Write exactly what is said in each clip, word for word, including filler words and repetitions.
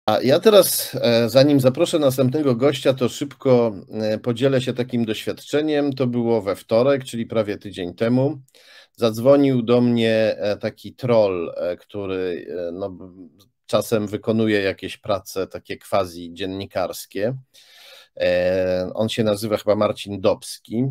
A ja teraz, zanim zaproszę następnego gościa, to szybko podzielę się takim doświadczeniem. To było we wtorek, czyli prawie tydzień temu. Zadzwonił do mnie taki troll, który no, czasem wykonuje jakieś prace takie quasi dziennikarskie. On się nazywa chyba Marcin Dobski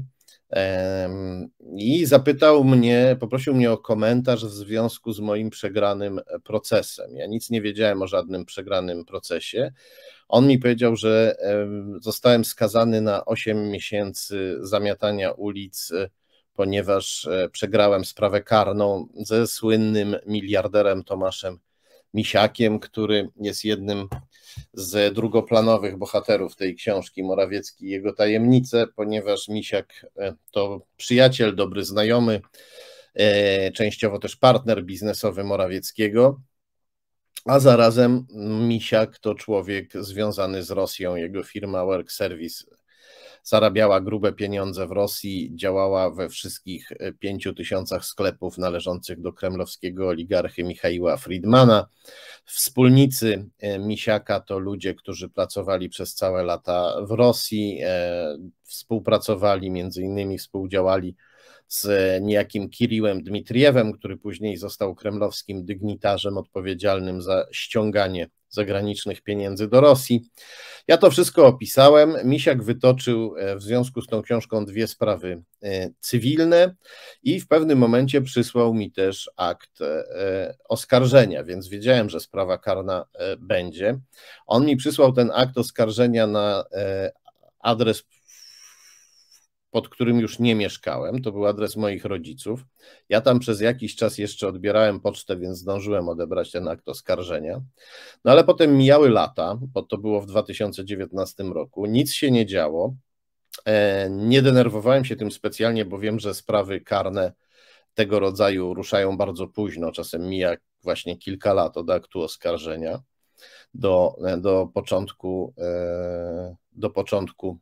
i zapytał mnie, poprosił mnie o komentarz w związku z moim przegranym procesem. Ja nic nie wiedziałem o żadnym przegranym procesie. On mi powiedział, że zostałem skazany na osiem miesięcy zamiatania ulic, ponieważ przegrałem sprawę karną ze słynnym miliarderem Tomaszem Misiakiem, który jest jednym z drugoplanowych bohaterów tej książki Morawiecki i jego tajemnice, ponieważ Misiak to przyjaciel, dobry znajomy, częściowo też partner biznesowy Morawieckiego, a zarazem Misiak to człowiek związany z Rosją. Jego firma Work Service zarabiała grube pieniądze w Rosji, działała we wszystkich pięciu tysiącach sklepów należących do kremlowskiego oligarchy Michaiła Friedmana. Wspólnicy Misiaka to ludzie, którzy pracowali przez całe lata w Rosji, współpracowali, między innymi współdziałali z niejakim Kiriłem Dmitriewem, który później został kremlowskim dygnitarzem odpowiedzialnym za ściąganie zagranicznych pieniędzy do Rosji. Ja to wszystko opisałem. Misiak wytoczył w związku z tą książką dwie sprawy cywilne i w pewnym momencie przysłał mi też akt oskarżenia, więc wiedziałem, że sprawa karna będzie. On mi przysłał ten akt oskarżenia na adres, pod którym już nie mieszkałem, to był adres moich rodziców. Ja tam przez jakiś czas jeszcze odbierałem pocztę, więc zdążyłem odebrać ten akt oskarżenia. No ale potem mijały lata, bo to było w dwa tysiące dziewiętnastym roku, nic się nie działo. Nie denerwowałem się tym specjalnie, bo wiem, że sprawy karne tego rodzaju ruszają bardzo późno, czasem mija właśnie kilka lat od aktu oskarżenia do, do początku, do początku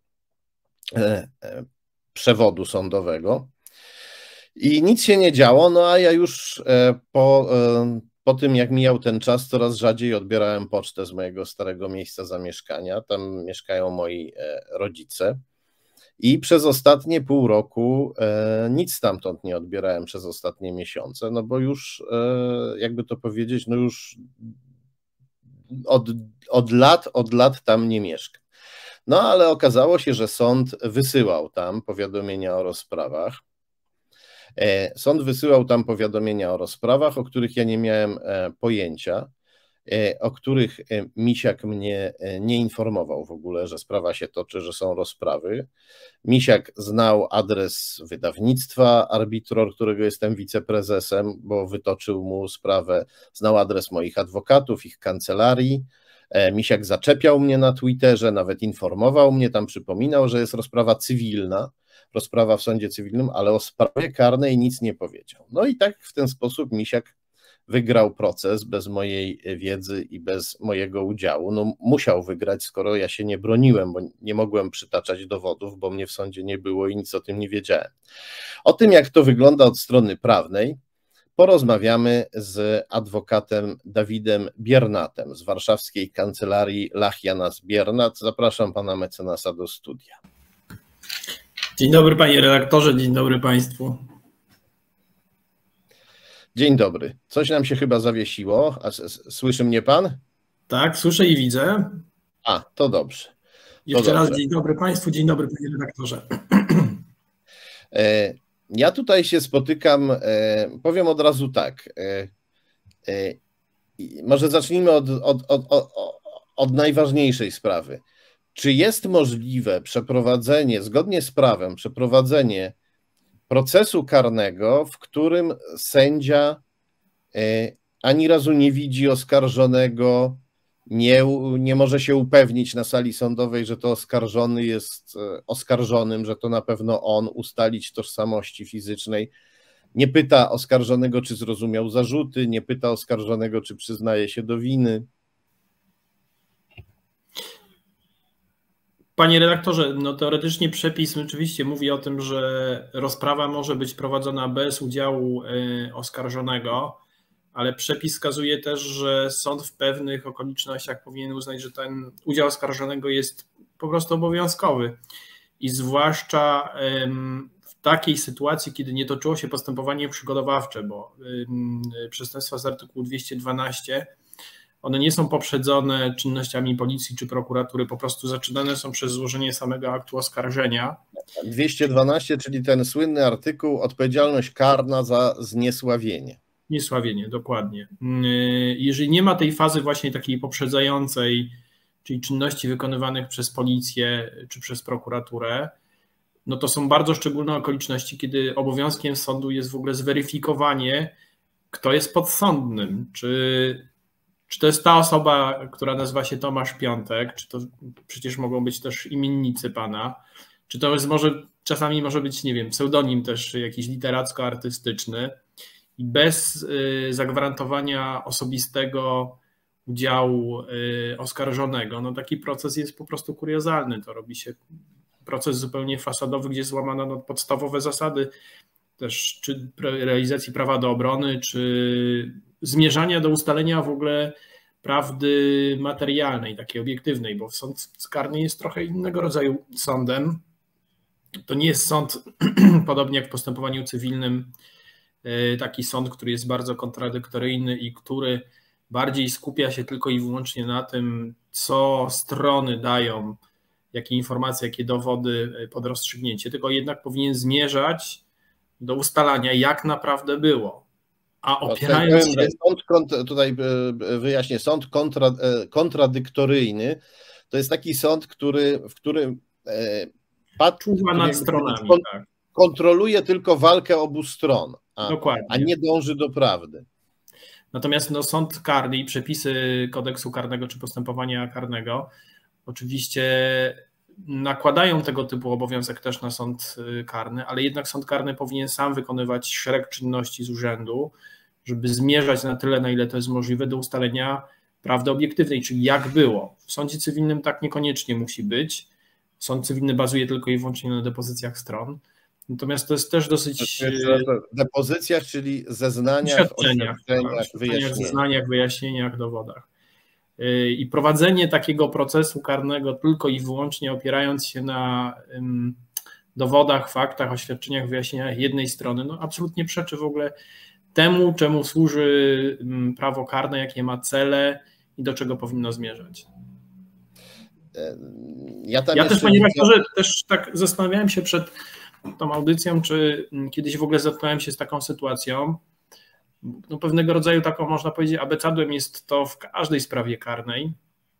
przewodu sądowego i nic się nie działo, no a ja już po, po tym jak mijał ten czas coraz rzadziej odbierałem pocztę z mojego starego miejsca zamieszkania, tam mieszkają moi rodzice i przez ostatnie pół roku nic stamtąd nie odbierałem przez ostatnie miesiące, no bo już jakby to powiedzieć, no już od, od lat, od lat tam nie mieszkam. No ale okazało się, że sąd wysyłał tam powiadomienia o rozprawach. Sąd wysyłał tam powiadomienia o rozprawach, o których ja nie miałem pojęcia, o których Misiak mnie nie informował w ogóle, że sprawa się toczy, że są rozprawy. Misiak znał adres wydawnictwa Arbitror, którego jestem wiceprezesem, bo wytoczył mu sprawę, znał adres moich adwokatów, ich kancelarii. Misiak zaczepiał mnie na Twitterze, nawet informował mnie, tam przypominał, że jest rozprawa cywilna, rozprawa w sądzie cywilnym, ale o sprawie karnej nic nie powiedział. No i tak w ten sposób Misiak wygrał proces bez mojej wiedzy i bez mojego udziału. No musiał wygrać, skoro ja się nie broniłem, bo nie mogłem przytaczać dowodów, bo mnie w sądzie nie było i nic o tym nie wiedziałem. O tym, jak to wygląda od strony prawnej, porozmawiamy z adwokatem Dawidem Biernatem z warszawskiej kancelarii Lach-Janas Biernat. Zapraszam pana mecenasa do studia. Dzień dobry panie redaktorze, dzień dobry państwu. Dzień dobry. Coś nam się chyba zawiesiło. A słyszy mnie pan? Tak, słyszę i widzę. A, to dobrze. To Jeszcze dobrze. raz dzień dobry państwu, dzień dobry panie redaktorze. Ja tutaj się spotykam, powiem od razu tak, może zacznijmy od, od, od, od, od najważniejszej sprawy. Czy jest możliwe przeprowadzenie, zgodnie z prawem, przeprowadzenie procesu karnego, w którym sędzia ani razu nie widzi oskarżonego, nie, nie może się upewnić na sali sądowej, że to oskarżony jest oskarżonym, że to na pewno on, ustalić tożsamości fizycznej, nie pyta oskarżonego, czy zrozumiał zarzuty, nie pyta oskarżonego, czy przyznaje się do winy? Panie redaktorze, no teoretycznie przepis oczywiście mówi o tym, że rozprawa może być prowadzona bez udziału oskarżonego. ale przepis wskazuje też, że sąd w pewnych okolicznościach powinien uznać, że ten udział oskarżonego jest po prostu obowiązkowy. I zwłaszcza w takiej sytuacji, kiedy nie toczyło się postępowanie przygotowawcze, bo przestępstwa z artykułu dwieście dwanaście, one nie są poprzedzone czynnościami policji czy prokuratury, po prostu zaczynane są przez złożenie samego aktu oskarżenia. dwieście dwanaście, czyli ten słynny artykuł, odpowiedzialność karna za zniesławienie. Zniesławienie, dokładnie. Jeżeli nie ma tej fazy właśnie takiej poprzedzającej, czyli czynności wykonywanych przez policję czy przez prokuraturę, no to są bardzo szczególne okoliczności, kiedy obowiązkiem sądu jest w ogóle zweryfikowanie, kto jest podsądnym, czy, czy to jest ta osoba, która nazywa się Tomasz Piątek, czy to przecież mogą być też imiennicy pana, czy to jest może, czasami może być, nie wiem, pseudonim też jakiś literacko-artystyczny i bez zagwarantowania osobistego udziału oskarżonego, no taki proces jest po prostu kuriozalny. To robi się proces zupełnie fasadowy, gdzie złamano no, podstawowe zasady też czy realizacji prawa do obrony, czy zmierzania do ustalenia w ogóle prawdy materialnej, takiej obiektywnej, bo sąd karny jest trochę innego rodzaju sądem. To nie jest sąd, podobnie jak w postępowaniu cywilnym, taki sąd, który jest bardzo kontradyktoryjny i który bardziej skupia się tylko i wyłącznie na tym, co strony dają, jakie informacje, jakie dowody pod rozstrzygnięcie, tylko jednak powinien zmierzać do ustalania, jak naprawdę było. A opierając się... Sąd, tutaj wyjaśnię, sąd kontra, kontradyktoryjny to jest taki sąd, który, w którym czuwa nad stronami, tak. Kontroluje tylko walkę obu stron, a, a nie dąży do prawdy. Natomiast no, sąd karny i przepisy kodeksu karnego czy postępowania karnego oczywiście nakładają tego typu obowiązek też na sąd karny, ale jednak sąd karny powinien sam wykonywać szereg czynności z urzędu, żeby zmierzać na tyle, na ile to jest możliwe, do ustalenia prawdy obiektywnej, czyli jak było. W sądzie cywilnym tak niekoniecznie musi być. Sąd cywilny bazuje tylko i wyłącznie na depozycjach stron. Natomiast to jest też dosyć... Depozycjach, czyli zeznaniach, oświadczeniach, oświadczeniach, wyjaśnieniach. zeznaniach, wyjaśnieniach, dowodach. I prowadzenie takiego procesu karnego tylko i wyłącznie opierając się na dowodach, faktach, oświadczeniach, wyjaśnieniach jednej strony, no absolutnie przeczy w ogóle temu, czemu służy prawo karne, jakie ma cele i do czego powinno zmierzać. Ja, tam ja też, panie rektorze, też tak zastanawiałem się przed tą audycją, czy kiedyś w ogóle zetknąłem się z taką sytuacją. No, pewnego rodzaju taką, można powiedzieć, abecadłem jest to w każdej sprawie karnej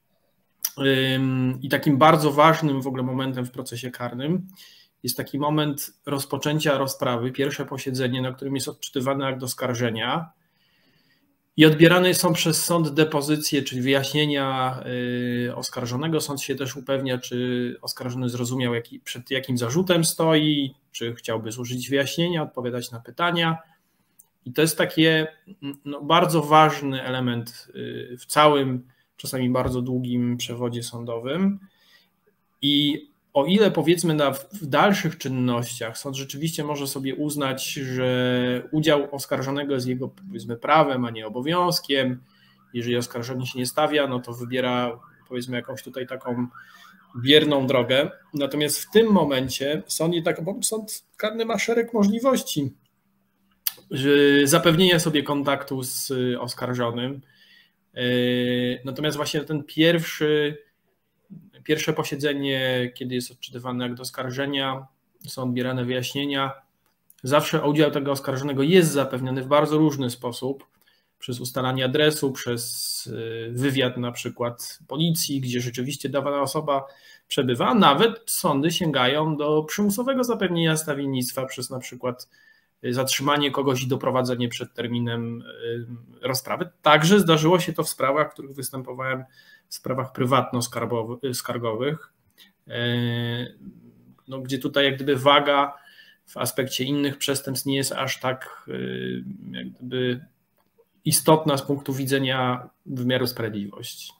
i takim bardzo ważnym w ogóle momentem w procesie karnym jest taki moment rozpoczęcia rozprawy, pierwsze posiedzenie, na którym jest odczytywany akt oskarżenia i odbierane są przez sąd depozycje, czyli wyjaśnienia oskarżonego. Sąd się też upewnia, czy oskarżony zrozumiał, jaki, przed jakim zarzutem stoi, czy chciałby złożyć wyjaśnienia, odpowiadać na pytania. I to jest taki no, bardzo ważny element w całym, czasami bardzo długim przewodzie sądowym. I o ile powiedzmy na, w dalszych czynnościach sąd rzeczywiście może sobie uznać, że udział oskarżonego jest jego, powiedzmy, prawem, a nie obowiązkiem. Jeżeli oskarżony się nie stawia, no to wybiera, powiedzmy, jakąś tutaj taką bierną drogę. Natomiast w tym momencie sąd, i tak, bo sąd karny ma szereg możliwości zapewnienia sobie kontaktu z oskarżonym. Natomiast właśnie ten pierwszy, pierwsze posiedzenie, kiedy jest odczytywany akt oskarżenia, są odbierane wyjaśnienia, zawsze udział tego oskarżonego jest zapewniony w bardzo różny sposób, przez ustalanie adresu, przez wywiad na przykład policji, gdzie rzeczywiście dawana osoba przebywa, a nawet sądy sięgają do przymusowego zapewnienia stawiennictwa przez na przykład zatrzymanie kogoś i doprowadzenie przed terminem rozprawy. Także zdarzyło się to w sprawach, w których występowałem, w sprawach prywatno-skargowych, no, gdzie tutaj jak gdyby waga w aspekcie innych przestępstw nie jest aż tak jak gdyby istotna z punktu widzenia wymiaru sprawiedliwości.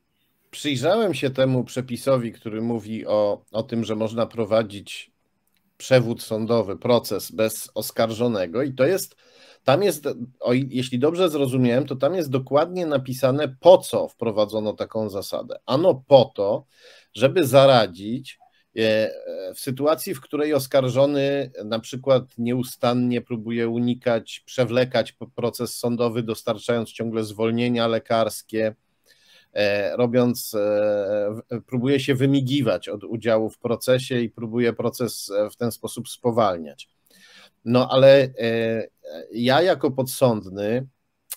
Przyjrzałem się temu przepisowi, który mówi o, o tym, że można prowadzić przewód sądowy, proces bez oskarżonego i to jest, tam jest, o, jeśli dobrze zrozumiałem, to tam jest dokładnie napisane, po co wprowadzono taką zasadę. Ano po to, żeby zaradzić w sytuacji, w której oskarżony na przykład nieustannie próbuje unikać, przewlekać proces sądowy, dostarczając ciągle zwolnienia lekarskie, robiąc, próbuje się wymigiwać od udziału w procesie i próbuje proces w ten sposób spowalniać. No ale ja jako podsądny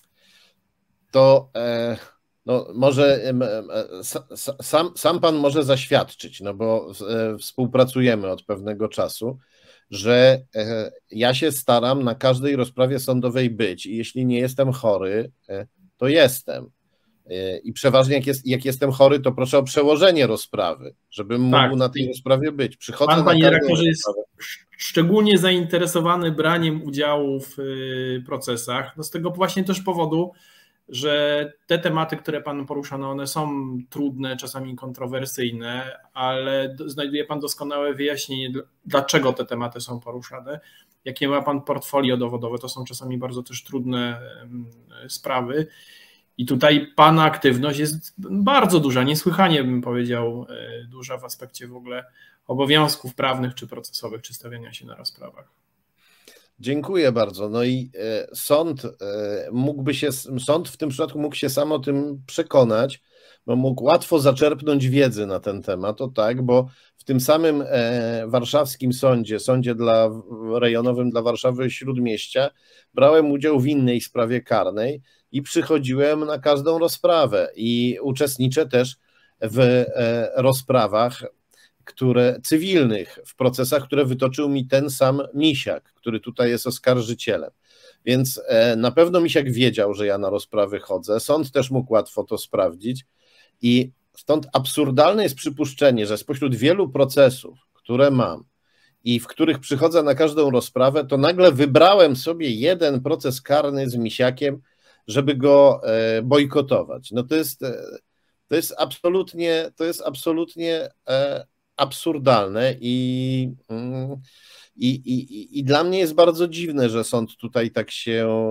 to no może sam, sam pan może zaświadczyć, no bo współpracujemy od pewnego czasu, że ja się staram na każdej rozprawie sądowej być i jeśli nie jestem chory, to jestem. I przeważnie jak, jest, jak jestem chory, to proszę o przełożenie rozprawy, żebym mógł tak, na tej rozprawie być. Przychodzę pan, na panie dyrektorze, rozprawę. jest szczególnie zainteresowany braniem udziału w procesach. No z tego właśnie też powodu, że te tematy, które pan porusza, no one są trudne, czasami kontrowersyjne, ale znajduje pan doskonałe wyjaśnienie, dlaczego te tematy są poruszane. Jakie ma pan portfolio dowodowe, to są czasami bardzo też trudne sprawy. I tutaj pana aktywność jest bardzo duża, niesłychanie bym powiedział, duża w aspekcie w ogóle obowiązków prawnych czy procesowych, czy stawiania się na rozprawach. Dziękuję bardzo. No i sąd mógłby się, sąd w tym przypadku mógł się sam o tym przekonać, bo mógł łatwo zaczerpnąć wiedzy na ten temat, o tak, bo w tym samym warszawskim sądzie, sądzie dla, rejonowym dla Warszawy Śródmieścia, brałem udział w innej sprawie karnej i przychodziłem na każdą rozprawę i uczestniczę też w rozprawach, które cywilnych, w procesach, które wytoczył mi ten sam Misiak, który tutaj jest oskarżycielem. Więc na pewno Misiak wiedział, że ja na rozprawy chodzę, sąd też mógł łatwo to sprawdzić i stąd absurdalne jest przypuszczenie, że spośród wielu procesów, które mam i w których przychodzę na każdą rozprawę, to nagle wybrałem sobie jeden proces karny z Misiakiem, żeby go bojkotować. No to jest, to jest absolutnie, to jest absolutnie absurdalne i, i, i, i dla mnie jest bardzo dziwne, że sąd tutaj tak się,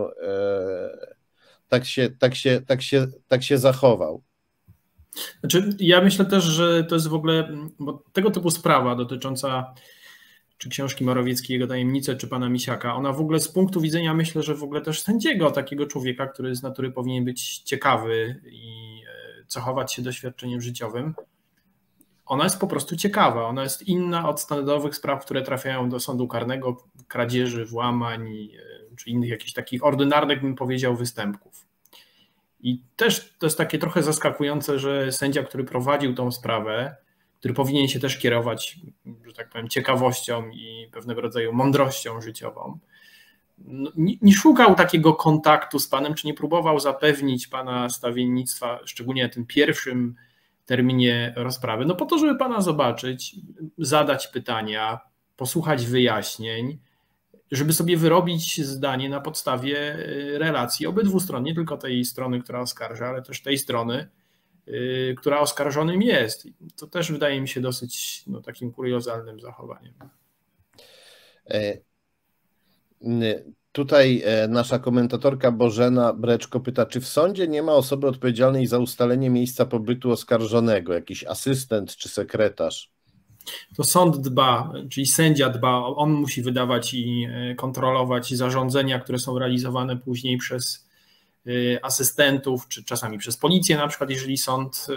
tak się, tak się, tak się, tak się zachował. Znaczy, ja myślę też, że to jest w ogóle, bo tego typu sprawa dotycząca czy książki Morawieckiego Tajemnice, czy pana Misiaka, ona w ogóle z punktu widzenia, myślę, że w ogóle też sędziego, takiego człowieka, który z natury powinien być ciekawy i cechować się doświadczeniem życiowym, ona jest po prostu ciekawa, ona jest inna od standardowych spraw, które trafiają do sądu karnego, kradzieży, włamań, czy innych jakichś takich ordynarnych, bym powiedział, występków. I też to jest takie trochę zaskakujące, że sędzia, który prowadził tą sprawę, który powinien się też kierować, że tak powiem, ciekawością i pewnego rodzaju mądrością życiową, no, nie, nie szukał takiego kontaktu z panem, czy nie próbował zapewnić pana stawiennictwa, szczególnie na tym pierwszym terminie rozprawy, no po to, żeby pana zobaczyć, zadać pytania, posłuchać wyjaśnień, żeby sobie wyrobić zdanie na podstawie relacji obydwu stron, nie tylko tej strony, która oskarża, ale też tej strony, która oskarżonym jest. To też wydaje mi się dosyć no, takim kuriozalnym zachowaniem. Tutaj nasza komentatorka Bożena Breczko pyta, czy w sądzie nie ma osoby odpowiedzialnej za ustalenie miejsca pobytu oskarżonego, jakiś asystent czy sekretarz? To sąd dba, czyli sędzia dba, on musi wydawać i kontrolować zarządzenia, które są realizowane później przez asystentów, czy czasami przez policję, na przykład jeżeli sąd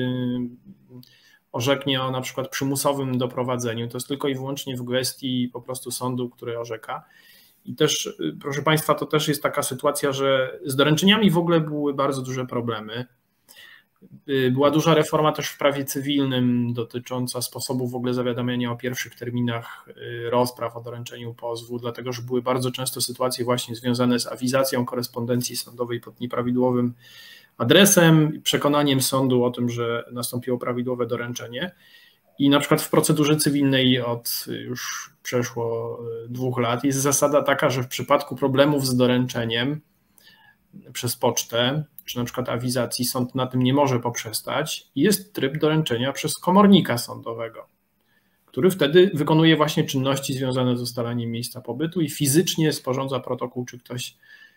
orzeknie o na przykład przymusowym doprowadzeniu, to jest tylko i wyłącznie w gestii po prostu sądu, który orzeka. I też, proszę Państwa, to też jest taka sytuacja, że z doręczeniami w ogóle były bardzo duże problemy. Była duża reforma też w prawie cywilnym dotycząca sposobu w ogóle zawiadamiania o pierwszych terminach rozpraw o doręczeniu pozwu, dlatego że były bardzo często sytuacje właśnie związane z awizacją korespondencji sądowej pod nieprawidłowym adresem, przekonaniem sądu o tym, że nastąpiło prawidłowe doręczenie. I na przykład w procedurze cywilnej od już przeszło dwóch lat jest zasada taka, że w przypadku problemów z doręczeniem przez pocztę, czy na przykład awizacji, sąd na tym nie może poprzestać i jest tryb doręczenia przez komornika sądowego, który wtedy wykonuje właśnie czynności związane z ustaleniem miejsca pobytu i fizycznie sporządza protokół, czy ktoś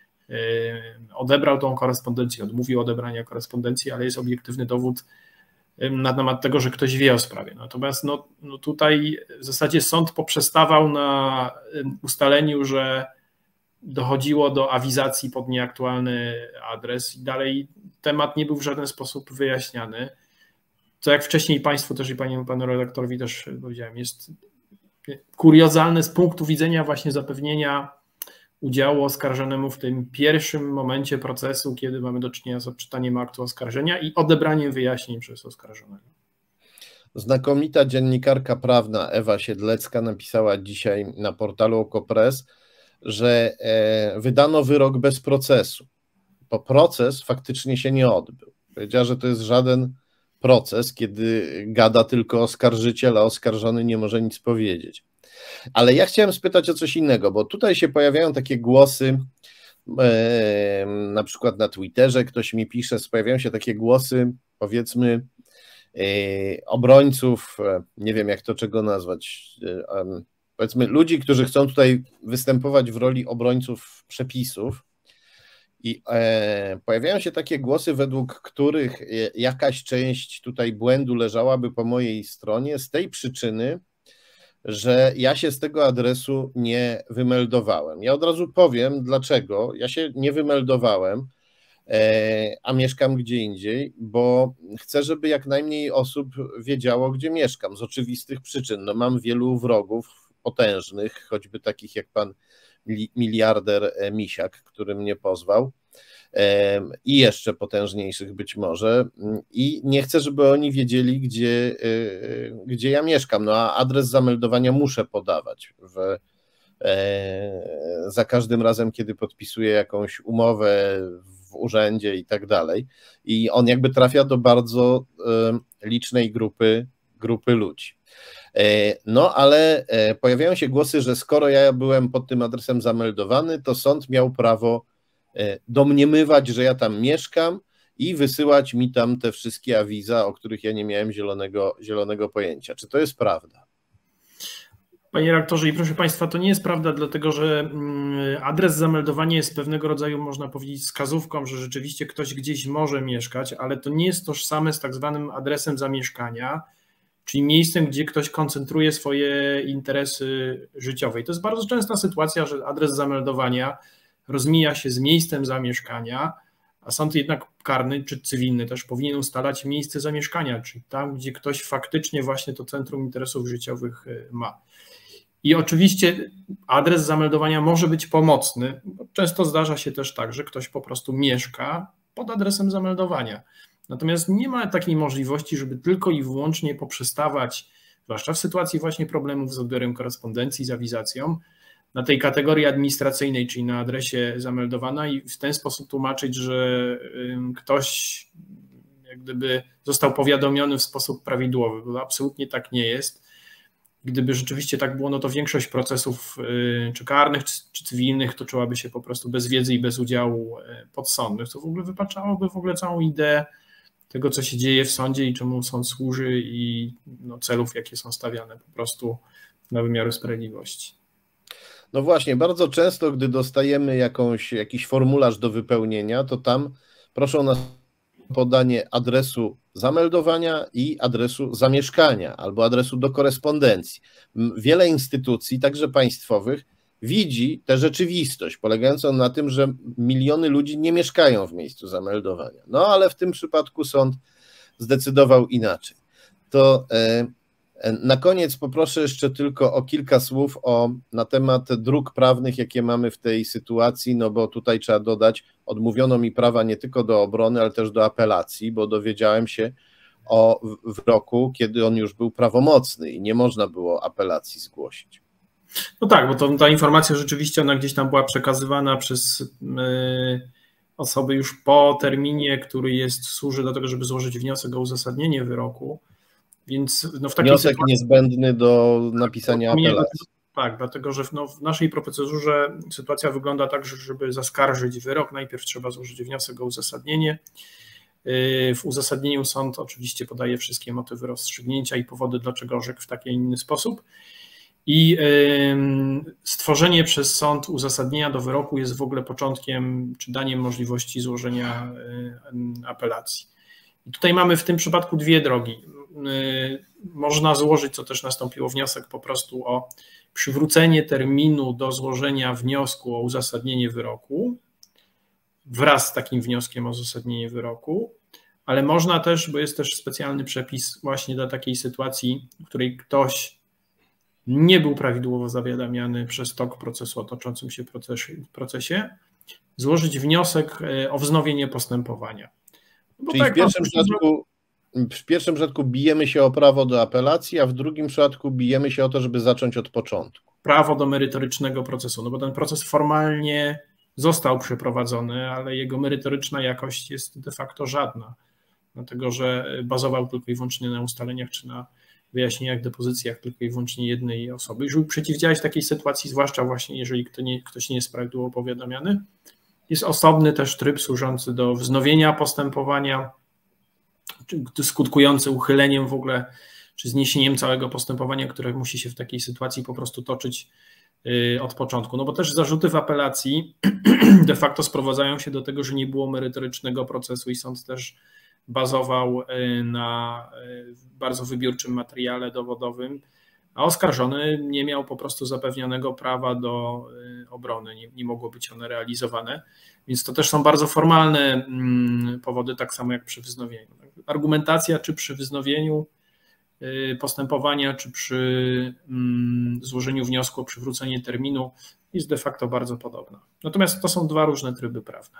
odebrał tą korespondencję, odmówił odebrania korespondencji, ale jest obiektywny dowód na temat tego, że ktoś wie o sprawie. Natomiast no, no tutaj w zasadzie sąd poprzestawał na ustaleniu, że dochodziło do awizacji pod nieaktualny adres i dalej temat nie był w żaden sposób wyjaśniany. Co jak wcześniej Państwu też i panu, panu redaktorowi też powiedziałem, jest kuriozalne z punktu widzenia właśnie zapewnienia udziału oskarżonemu w tym pierwszym momencie procesu, kiedy mamy do czynienia z odczytaniem aktu oskarżenia i odebraniem wyjaśnień przez oskarżonego. Znakomita dziennikarka prawna Ewa Siedlecka napisała dzisiaj na portalu Okopres, że wydano wyrok bez procesu, bo proces faktycznie się nie odbył. Powiedziała, że to jest żaden proces, kiedy gada tylko oskarżyciel, a oskarżony nie może nic powiedzieć. Ale ja chciałem spytać o coś innego, bo tutaj się pojawiają takie głosy, e, na przykład na Twitterze ktoś mi pisze, pojawiają się takie głosy, powiedzmy, e, obrońców, nie wiem jak to czego nazwać, e, powiedzmy ludzi, którzy chcą tutaj występować w roli obrońców przepisów i e, pojawiają się takie głosy, według których jakaś część tutaj błędu leżałaby po mojej stronie z tej przyczyny, że ja się z tego adresu nie wymeldowałem. Ja od razu powiem, dlaczego ja się nie wymeldowałem, a mieszkam gdzie indziej, bo chcę, żeby jak najmniej osób wiedziało, gdzie mieszkam, z oczywistych przyczyn. No, mam wielu wrogów potężnych, choćby takich jak pan miliarder Misiak, który mnie pozwał, i jeszcze potężniejszych być może, i nie chcę, żeby oni wiedzieli, gdzie, gdzie ja mieszkam, no a adres zameldowania muszę podawać w, za każdym razem, kiedy podpisuję jakąś umowę w urzędzie i tak dalej, i on jakby trafia do bardzo licznej grupy, grupy ludzi. No ale pojawiają się głosy, że skoro ja byłem pod tym adresem zameldowany, to sąd miał prawo domniemywać, że ja tam mieszkam i wysyłać mi tam te wszystkie awiza, o których ja nie miałem zielonego, zielonego pojęcia. Czy to jest prawda? Panie redaktorze i proszę Państwa, to nie jest prawda, dlatego że adres zameldowania jest pewnego rodzaju, można powiedzieć, wskazówką, że rzeczywiście ktoś gdzieś może mieszkać, ale to nie jest tożsame z tak zwanym adresem zamieszkania, czyli miejscem, gdzie ktoś koncentruje swoje interesy życiowe. I to jest bardzo częsta sytuacja, że adres zameldowania rozmija się z miejscem zamieszkania, a sąd jednak karny czy cywilny też powinien ustalać miejsce zamieszkania, czyli tam, gdzie ktoś faktycznie właśnie to centrum interesów życiowych ma. I oczywiście adres zameldowania może być pomocny, bo często zdarza się też tak, że ktoś po prostu mieszka pod adresem zameldowania. Natomiast nie ma takiej możliwości, żeby tylko i wyłącznie poprzestawać, zwłaszcza w sytuacji właśnie problemów z odbiorem korespondencji, z awizacją, na tej kategorii administracyjnej, czyli na adresie zameldowana i w ten sposób tłumaczyć, że ktoś jak gdyby został powiadomiony w sposób prawidłowy, bo absolutnie tak nie jest. Gdyby rzeczywiście tak było, no to większość procesów czy karnych, czy cywilnych toczyłaby się po prostu bez wiedzy i bez udziału podsądnych, co w ogóle wypaczałoby w ogóle całą ideę tego, co się dzieje w sądzie i czemu sąd służy i no, celów, jakie są stawiane po prostu na wymiaru sprawiedliwości. No właśnie, bardzo często, gdy dostajemy jakąś, jakiś formularz do wypełnienia, to tam proszą nas o podanie adresu zameldowania i adresu zamieszkania albo adresu do korespondencji. Wiele instytucji, także państwowych, widzi tę rzeczywistość polegającą na tym, że miliony ludzi nie mieszkają w miejscu zameldowania. No ale w tym przypadku sąd zdecydował inaczej. To e, na koniec poproszę jeszcze tylko o kilka słów o, na temat dróg prawnych, jakie mamy w tej sytuacji, no bo tutaj trzeba dodać, odmówiono mi prawa nie tylko do obrony, ale też do apelacji, bo dowiedziałem się o wyroku, kiedy on już był prawomocny i nie można było apelacji zgłosić. No tak, bo to, ta informacja rzeczywiście ona gdzieś tam była przekazywana przez yy, osoby już po terminie, który jest, służy do tego, żeby złożyć wniosek o uzasadnienie wyroku. Więc no w takiej wniosek sytuacji, niezbędny do napisania apelacji. Tak, dlatego że w, no, w naszej procedurze sytuacja wygląda tak, że żeby zaskarżyć wyrok, najpierw trzeba złożyć wniosek o uzasadnienie. W uzasadnieniu sąd oczywiście podaje wszystkie motywy rozstrzygnięcia i powody, dlaczego orzekł w taki, a inny sposób. I stworzenie przez sąd uzasadnienia do wyroku jest w ogóle początkiem czy daniem możliwości złożenia apelacji. I tutaj mamy w tym przypadku dwie drogi. Można złożyć, co też nastąpiło, wniosek po prostu o przywrócenie terminu do złożenia wniosku o uzasadnienie wyroku wraz z takim wnioskiem o uzasadnienie wyroku, ale można też, bo jest też specjalny przepis właśnie dla takiej sytuacji, w której ktoś nie był prawidłowo zawiadamiany przez tok procesu o toczącym się procesie, złożyć wniosek o wznowienie postępowania. Bo Czyli tak, w, pierwszym przypadku, w pierwszym przypadku bijemy się o prawo do apelacji, a w drugim przypadku bijemy się o to, żeby zacząć od początku. Prawo do merytorycznego procesu, no bo ten proces formalnie został przeprowadzony, ale jego merytoryczna jakość jest de facto żadna, dlatego że bazował tylko i wyłącznie na ustaleniach czy na wyjaśnieniach, depozycjach tylko i wyłącznie jednej osoby. Żeby przeciwdziałać takiej sytuacji, zwłaszcza właśnie jeżeli ktoś nie, ktoś nie jest prawidłowo powiadamiany, jest osobny też tryb służący do wznowienia postępowania, skutkujący uchyleniem w ogóle, czy zniesieniem całego postępowania, które musi się w takiej sytuacji po prostu toczyć od początku. No bo też zarzuty w apelacji de facto sprowadzają się do tego, że nie było merytorycznego procesu i sąd też bazował na bardzo wybiórczym materiale dowodowym, a oskarżony nie miał po prostu zapewnionego prawa do obrony, nie, nie mogło być one realizowane, więc to też są bardzo formalne powody, tak samo jak przy wznowieniu. Argumentacja czy przy wznowieniu postępowania, czy przy złożeniu wniosku o przywrócenie terminu jest de facto bardzo podobna. Natomiast to są dwa różne tryby prawne.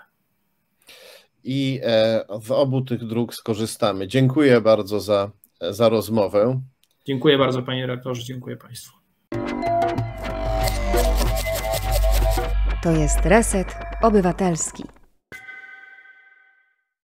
I z obu tych dróg skorzystamy. Dziękuję bardzo za, za rozmowę. Dziękuję bardzo, panie redaktorze, dziękuję państwu. To jest Reset Obywatelski.